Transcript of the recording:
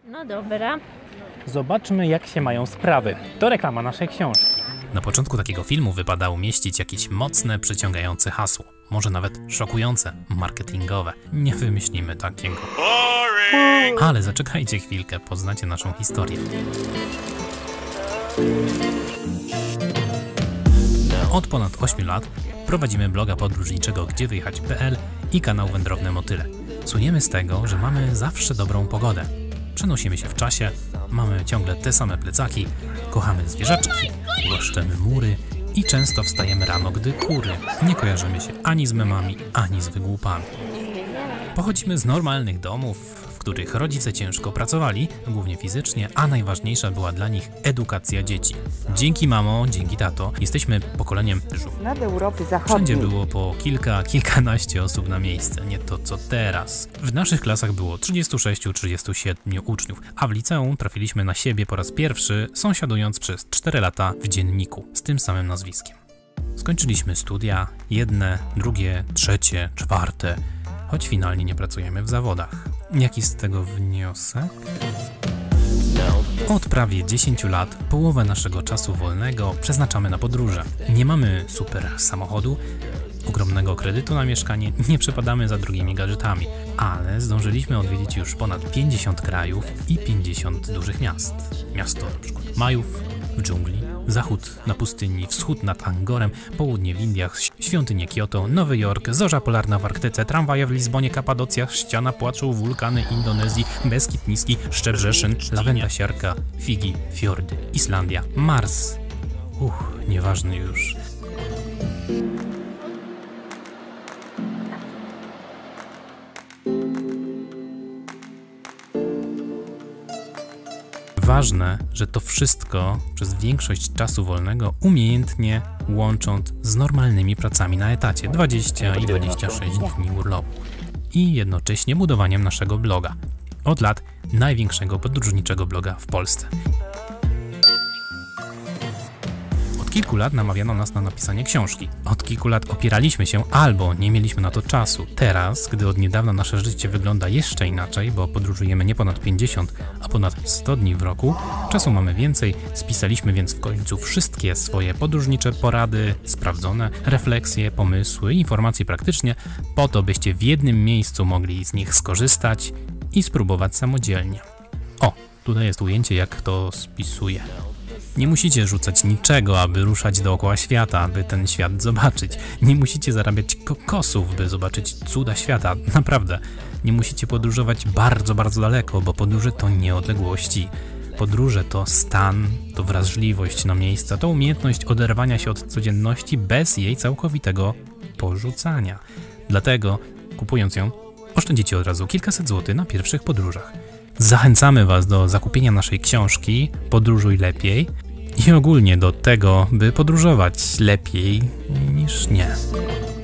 No dobra. Zobaczmy, jak się mają sprawy. To reklama naszej książki. Na początku takiego filmu wypada umieścić jakieś mocne, przyciągające hasło. Może nawet szokujące, marketingowe. Nie wymyślimy takiego. Ale zaczekajcie chwilkę, poznacie naszą historię. Od ponad 8 lat prowadzimy bloga podróżniczego gdziewyjechać.pl i kanał Wędrowne Motyle. Słyniemy z tego, że mamy zawsze dobrą pogodę. Przenosimy się w czasie, mamy ciągle te same plecaki, kochamy zwierzaczki, głaszczemy mury i często wstajemy rano, gdy kury. Nie kojarzymy się ani z memami, ani z wygłupami. Pochodzimy z normalnych domów, w których rodzice ciężko pracowali, głównie fizycznie, a najważniejsza była dla nich edukacja dzieci. Dzięki mamo, dzięki tato, jesteśmy pokoleniem Nad Europy Zachodniej. Wszędzie było po kilkanaście osób na miejsce, nie to co teraz. W naszych klasach było 36-37 uczniów, a w liceum trafiliśmy na siebie po raz pierwszy, sąsiadując przez 4 lata w dzienniku z tym samym nazwiskiem. Skończyliśmy studia, jedne, drugie, trzecie, czwarte, choć finalnie nie pracujemy w zawodach. Jaki z tego wniosek? Od prawie 10 lat połowę naszego czasu wolnego przeznaczamy na podróże. Nie mamy super samochodu, ogromnego kredytu na mieszkanie, nie przepadamy za drogimi gadżetami, ale zdążyliśmy odwiedzić już ponad 50 krajów i 50 dużych miast. Miasto np. Majów w dżungli, zachód na pustyni, wschód nad Angorem, południe w Indiach, świątynie Kioto, Nowy Jork, zorza polarna w Arktyce, tramwaje w Lizbonie, Kapadocja, ściana płaczu, wulkany Indonezji, Beskid Niski, Szczebrzeszyn, lawenda siarka, Figi, fiordy, Islandia, Mars. Nieważny już. Ważne, że to wszystko przez większość czasu wolnego umiejętnie łącząc z normalnymi pracami na etacie 20 i 26 dni urlopu i jednocześnie budowaniem naszego bloga. Od lat największego podróżniczego bloga w Polsce. Od kilku lat namawiano nas na napisanie książki. Od kilku lat opieraliśmy się albo nie mieliśmy na to czasu. Teraz, gdy od niedawna nasze życie wygląda jeszcze inaczej, bo podróżujemy nie ponad 50, a ponad 100 dni w roku, czasu mamy więcej, spisaliśmy więc w końcu wszystkie swoje podróżnicze porady, sprawdzone, refleksje, pomysły, informacje praktycznie, po to byście w jednym miejscu mogli z nich skorzystać i spróbować samodzielnie. O, tutaj jest ujęcie, jak to spisuję. Nie musicie rzucać niczego, aby ruszać dookoła świata, aby ten świat zobaczyć. Nie musicie zarabiać kokosów, by zobaczyć cuda świata. Naprawdę. Nie musicie podróżować bardzo, bardzo daleko, bo podróże to nie odległości. Podróże to stan, to wrażliwość na miejsca, to umiejętność oderwania się od codzienności bez jej całkowitego porzucania. Dlatego, kupując ją, oszczędzicie od razu kilkaset złotych na pierwszych podróżach. Zachęcamy Was do zakupienia naszej książki Podróżuj lepiej i ogólnie do tego, by podróżować lepiej niż nie.